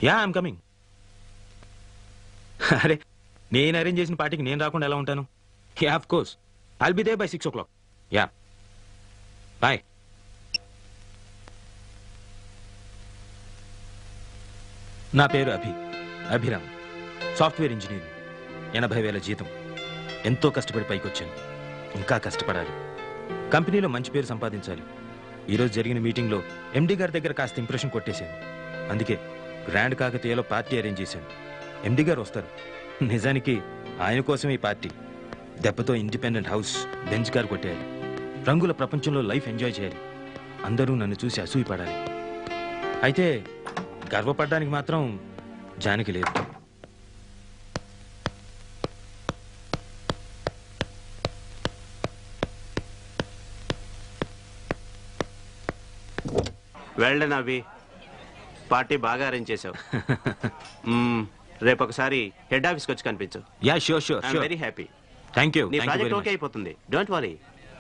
Yeah I'm coming. అరే నేను arrange చేసిన పార్టీకి నేను రాకుండా ఎలా ఉంటాను? Yeah of course I'll be there by 6 o'clock. Yeah bye. నా పేరు అభిరామ్, సాఫ్ట్వేర్ ఇంజనీర్. 80,000 జీతం. ఎంతో కష్టపడి పైకి వచ్చాను. ఇంకా కష్టపడాలి. కంపెనీలో మంచి పేరు సంపాదించాలి. ఈరోజు జరిగిన మీటింగ్లో ఎండీ గారి దగ్గర కాస్త ఇంప్రెషన్ కొట్టేశాను. అందుకే గ్రాండ్ కాకతీయలో పార్టీ అరేంజ్ చేశాను. ఎండీ గారు వస్తారు. నిజానికి ఆయన కోసం ఈ పార్టీ. దెబ్బతో ఇండిపెండెంట్ హౌస్, బెంచ్ కార్ కొట్టేయాలి. రంగుల ప్రపంచంలో లైఫ్ ఎంజాయ్ చేయాలి. అందరూ నన్ను చూసి అసూయపడాలి. అయితే గర్వపడడానికి మాత్రం జానికి లేదు. వెల్డన్ అవి, పార్టీ బాగా అరేంజ్ చేసావు. రేపు ఒకసారి హెడ్ ఆఫీస్కి వచ్చి కనిపించు. Yeah sure sure. I'm very happy. Thank you. నీ ప్రాజెక్ట్ ఓకే అయిపోతుంది, don't worry.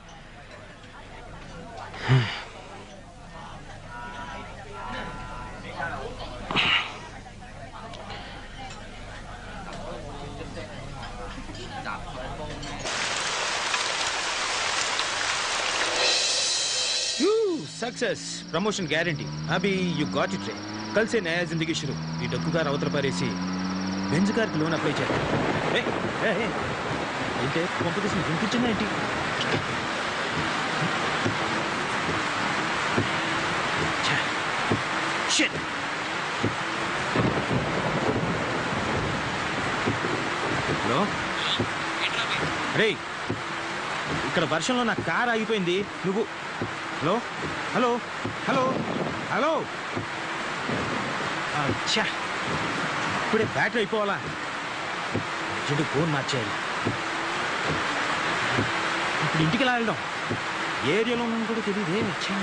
Success promotion guarantee. अभी यू गॉट इट. कल से नया जिंदगी शुरू. ये डक्कुगार अवतल पारेसी बेंज कार की लोन अप्लाई చేయాలి. ఏంటే కాంపిటీషన్ వినిపించిందా ఏంటి? షిట్. హలో రే, ఇక్కడ వర్షంలో నా కార్ ఆగిపోయింది. నువ్వు హలో హలో హలో హలో. అచ్చా, ఇప్పుడే బ్యాటరీ అయిపోవాలా? చెడు ఫోన్ మార్చేయాలి. ఇప్పుడు ఇంటికి ఎలా వెళ్ళడం? ఏరియాలో ఉన్నాను కూడా తెలియదే.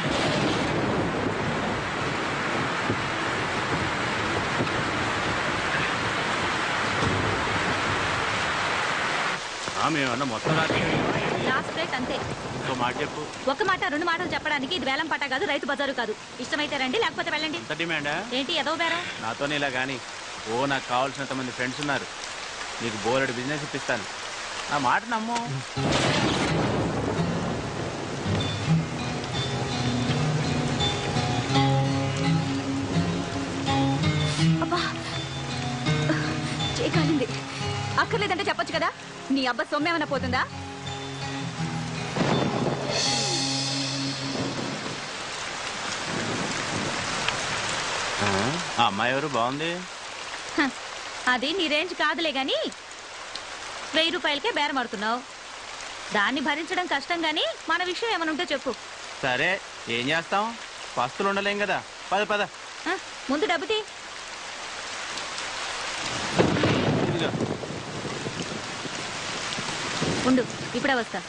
మేమన్నా మొత్తం లాస్ట్ రేట్ అంతే. మాట చెప్పు. ఒక మాట రెండు మాటలు చెప్పడానికి ఇది వేలం పాట కాదు, రైతు బజారు కాదు. ఇష్టమైతే రండి, లేకపోతే వెళ్ళండి. డిమాండా ఏంటి ఎదో బేరం? నాతోనే ఇలా కానీ నాకు కావాల్సినంత మంది ఫ్రెండ్స్ ఉన్నారు. నీకు బోలెడు బిజినెస్ ఇప్పిస్తాను. నా మాట నమ్ము. అబ్బా చేయకాలింది. అక్కర్లేదంటే చెప్పొచ్చు కదా. నీ అబ్బా సొమ్మేమన్నా పోతుందా? ఆ అమ్మాయి ఎవరు? బాగుంది. అది నీ రేంజ్ కాదులే గాని 1000 రూపాయలకే బేరం ఆడుతున్నావు. దాన్ని భరించడం కష్టం గాని మన విషయం ఏమైనా ఉంటే చెప్పు. సరే ఏం చేస్తాం, పస్తులు ఉండలేం కదా. పద పద. ముందు డబ్బు తీ. ఉండు, ఇప్పుడే వస్తా.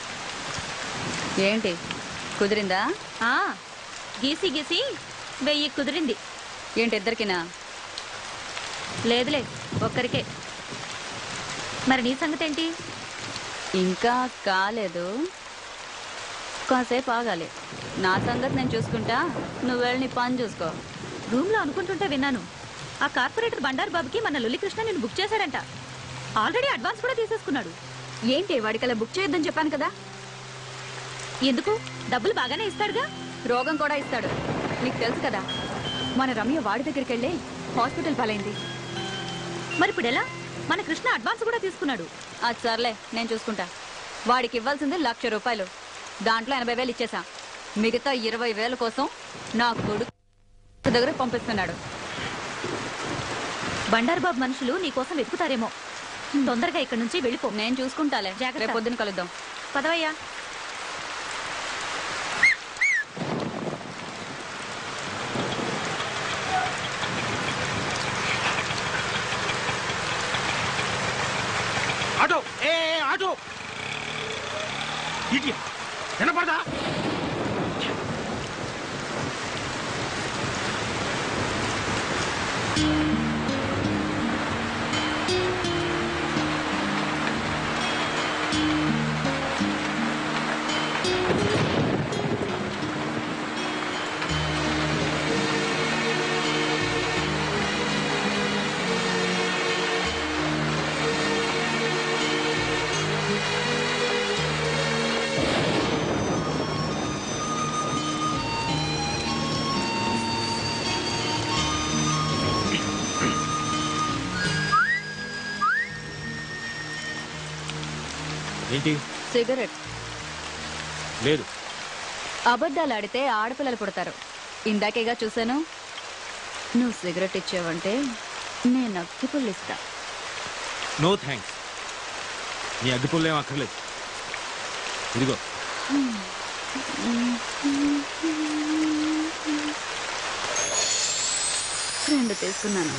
ఏంటి కుదిరిందా? గీసి గీసి 1000 కుదిరింది. ఏంటి ఇద్దరికినా? లేదులే, ఒక్కరికే. మరి నీ సంగతి ఏంటి? ఇంకా కాలేదు, కాసేపు ఆగాలి. నా సంగతి నేను చూసుకుంటా, నువ్వు వెళ్ళి నీ పని చూసుకో. రూమ్లో అనుకుంటుంటే విన్నాను, ఆ కార్పొరేటర్ బండారు బాబుకి మన లొల్లికృష్ణ నేను బుక్ చేశాడంట. ఆల్రెడీ అడ్వాన్స్ కూడా తీసేసుకున్నాడు. ఏంటి వాడికలా బుక్ చేయొద్దని చెప్పాను కదా. ఎందుకు? డబ్బులు బాగానే ఇస్తాడుగా. రోగం కూడా ఇస్తాడు, నీకు తెలుసు కదా. మన రమ్య వాడి దగ్గరికి వెళ్ళి హాస్పిటల్ పాలైంది. మరి ఇప్పుడు ఎలా? మన కృష్ణ అడ్వాన్స్ కూడా తీసుకున్నాడు. అది సర్లే, నేను చూసుకుంటా. వాడికి ఇవ్వాల్సింది 1,00,000 రూపాయలు. దాంట్లో 80,000 ఇచ్చేసా. మిగతా 20,000 కోసం నా కొడుకు దగ్గర పంపిస్తున్నాడు. బండారు బాబు మనుషులు నీకోసం వెతుకుతారేమో. తొందరగా ఇక్కడి నుంచి వెళ్ళిపో. నేను చూసుకుంటాలే. రేపు పొద్దున కలుద్దాం. పదవయ్యా. ఆటో ఆటో వినపడదా? ఏంటి? సిగరెట్. లేదు. అబద్ధాలు ఆడితే ఆడపిల్లలు పుడతారు. ఇందాకేగా చూశాను. నువ్వు సిగరెట్ ఇచ్చావంటే నేను అగ్గిపుల్లు ఇస్తా. No thanks. నీ అగ్గిపుల్లు ఏం అక్కర్లేదు. ఇదిగో. రెండు తీసుకున్నాను.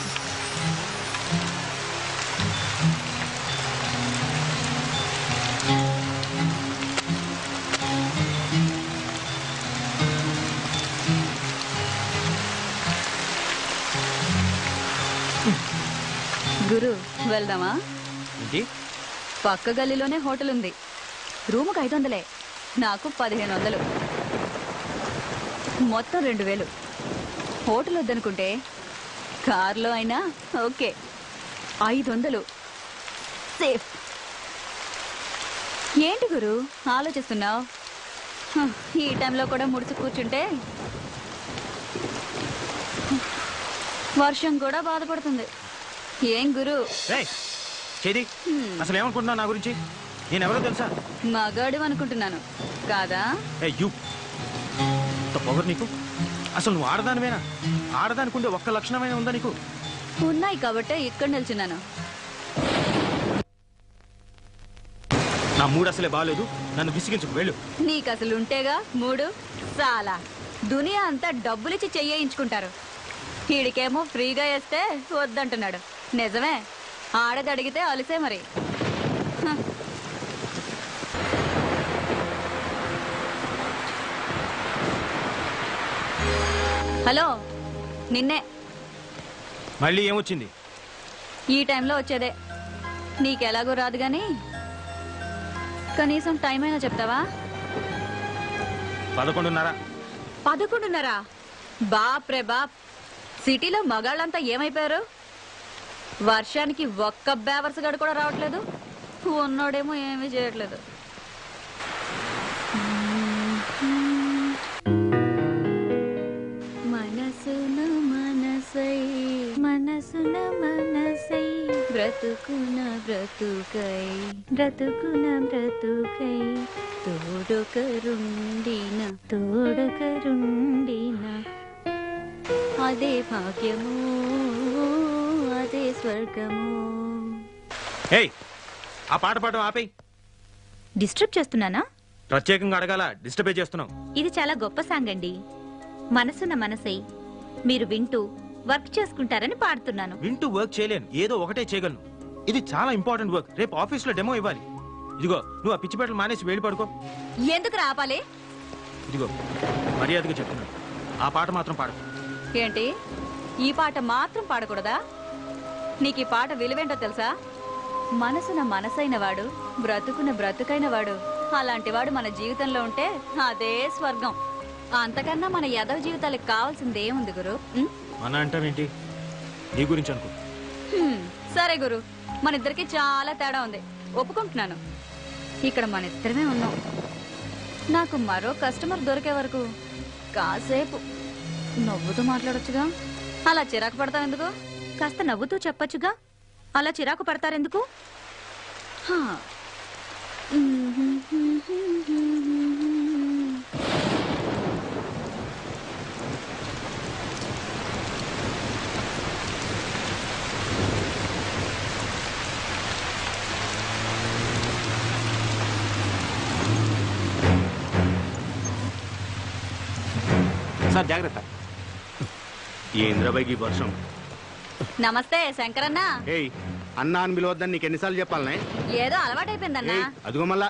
గురు వెళ్దామా? ఏంటి? పక్క గల్లీలోనే హోటల్ ఉంది. రూముకు 500, నాకు 1500, మొత్తం 2000. హోటల్ వద్దనుకుంటే కార్లో అయినా ఓకే. 500 సేఫ్. ఏంటి గురు ఆలోచిస్తున్నావు? ఈ టైంలో కూడా ముడుచు కూర్చుంటే వర్షం కూడా బాధపడుతుంది. ఏం గురు? చేది అసలు ఏమనుకుంటున్నావు నా గురించి? నేను ఎవరో తెలుసా? మగాడు అనుకుంటున్నాను కాదా? పొగరు నీకు. అసలు నువ్వు ఆడదానివేనా? ఆడదానికుంటే ఒక్క లక్షణమైన ఉందా నీకు? ఉన్నాయి కాబట్టే ఇక్కడ నిల్చున్నాను. నా మూడు అసలే బాగాలేదు. నన్ను విసిగించుకు వెళ్ళు. నీకు అసలు ఉంటేగా మూడు. చాలా దునియా అంతా డబ్బులిచ్చి చెయ్యించుకుంటారు. వీడికేమో ఫ్రీగా వేస్తే వద్దంటున్నాడు. నిజమే, ఆడది అడిగితే అలిసే మరి. హలో, నిన్నే. మళ్ళీ ఏమొచ్చింది? ఈ టైంలో వచ్చేదే. నీకెలాగో రాదు గాని కనీసం టైం అయినా చెప్తావా? 11:30. 11:30? బాప్ రే బాప్. సిటీలో మగాళ్ళంతా ఏమైపోయారు? వర్షానికి ఒక్క బేవర్స్ గడు కూడా రావట్లేదు. ఉన్నోడేమో ఏమీ చేయట్లేదు. మనసున మనసై మనసున మనసై బ్రతుకున బ్రతుకై బ్రతుకున బ్రతుకై తోడొకరుండిన తోడొకరుండిన అదే భాగ్యము అదే స్వర్గము. ఏయ్, ఆ పాట పాడడం ఆపేయ్. డిస్టర్బ్ చేస్తున్నానా? ప్రత్యేకంగా అడగాల? డిస్టర్బే చేస్తున్నావు. ఇది చాలా గొప్ప సాంగ్ అండి. మనసున్న మనసై మీరు వింటూ వర్క్ చేసుకుంటారని పాడుతున్నాను. వింటూ వర్క్ చేయలేను, ఏదో ఒకటే చేయగలను. ఇది చాలా ఇంపార్టెంట్ వర్క్. రేపు ఆఫీస్లో డెమో ఇవ్వాలి. ఇదిగో, నువ్వు ఆ పిచ్చిపేటలు మానేసి వెళ్ళి పడుకో. ఎందుకు రాపాలి? ఇదిగో, మర్యాదగా చెప్తున్నాను, ఆ పాట మాత్రం పాడు. ఏంటి, ఈ పాట మాత్రం పాడకూడదా? నీకు ఈ పాట విలువేంటో తెలుసా? మనసున మనసైన వాడు, బ్రతుకున బ్రతుకైన వాడు, అలాంటి వాడు మన జీవితంలో ఉంటే అదే స్వర్గం. అంతకన్నా మన యదవ జీవితాలకు కావాల్సింది ఏముంది గురు? మన అంటావేంటి? నీ గురించి అనుకో. సరే గురు, మన ఇద్దరికి చాలా తేడా ఉంది, ఒప్పుకుంటున్నాను. ఇక్కడ మన ఇద్దరమే ఉన్నాం. నాకు మరో కస్టమర్ దొరికే వరకు కాసేపు నవ్వుతూ మాట్లాడొచ్చుగా. అలా చిరాకు పడతావు ఎందుకు? కాస్త నవ్వుతూ చెప్పొచ్చుగా. అలా చిరాకు పడతారెందుకు? సార్ జాగ్రత్త. ఏంద్రబాయికి వర్షం. నమస్తే శంకరన్న. ఏయ్, అన్నా అని పిలవద్దని నీకు ఎన్నిసార్లు చెప్పాలనే? ఏదో అలవాటైపోయిందన్నా. అదిగో మళ్ళా.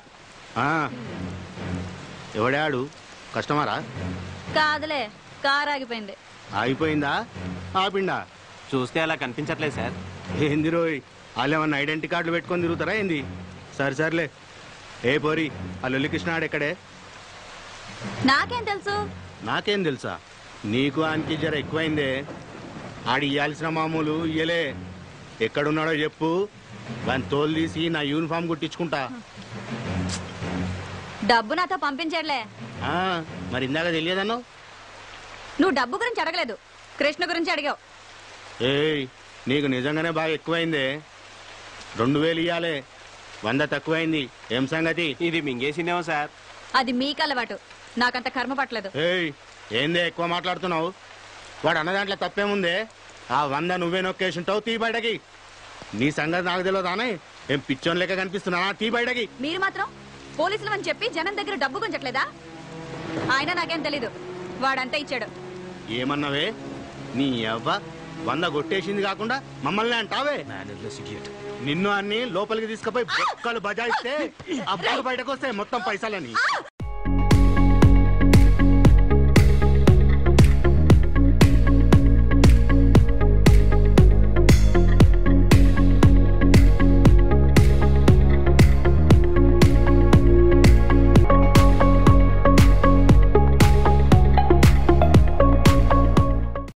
ఎవడాడు? కస్టమరా? కాదులే, కారు ఆగిపోయింది. ఆగిపోయిందా? ఆపిండా? చూస్తే అలా కనిపించట్లేదు సార్. ఏంది రోయ్, వాళ్ళు ఏమన్నా ఐడెంటిటీ కార్డులు పెట్టుకొని తిరుగుతారా ఏంది? సర్లే. ఏ పోరి, ఆ లొల్లికృష్ణ ఆడెక్కడే? నాకేం తెలుసు? నాకేం తెలుసా? నీకు ఆయనకి జర ఎక్కువైందే. ఆడి ఇయ్యాల్సిన మామూలు ఇయ్యలే. ఎక్కడున్నాడో చెప్పు, వాని తోలు తీసి నా యూనిఫామ్ కుట్టించుకుంటా. డబ్బు నాతో పంపించట్లే. మరి ఇందాక తెలియదన్నావు? నువ్వు డబ్బు గురించి అడగలేదు, కృష్ణ గురించి అడిగావు. ఏయ్, నీకు నిజంగానే బాగా ఎక్కువైందే. 2000 ఇయ్యాలే. 100 తక్కువైంది. ఏం సంగతి? ఇది మింగేసిందేమో సార్. అది మీకు అలవాటు, నాకంత కర్మ పట్టలేదు. ఏయ్, ఏందే ఎక్కువ మాట్లాడుతున్నావు? వాడు అన్న దాంట్లో తప్పేముందే? ఆ 100 నువ్వే నొక్కేసింటావు. తీ బయటకి. నీ సంగతి నాకు తెలియదానే? ఏం పిచ్చోన్ లెక్క కనిపిస్తున్నానా? తీ బయటకి. మీరు మాత్రం పోలీసులు అని చెప్పి జనం దగ్గర డబ్బు గుంజట్లేదా? ఆయన నాకేం తెలీదు, వాడంతా ఇచ్చాడు. ఏమన్నావే? నీ అవ్వ 100 కొట్టేసింది కాకుండా మమ్మల్ని అంటావే? Mannerless idiot. నిన్ను అన్ని లోపలికి తీసుకుపోయి బొక్కలు బజాయిస్తే అబ్బాయి బయటకు వస్తాయి మొత్తం పైసలని.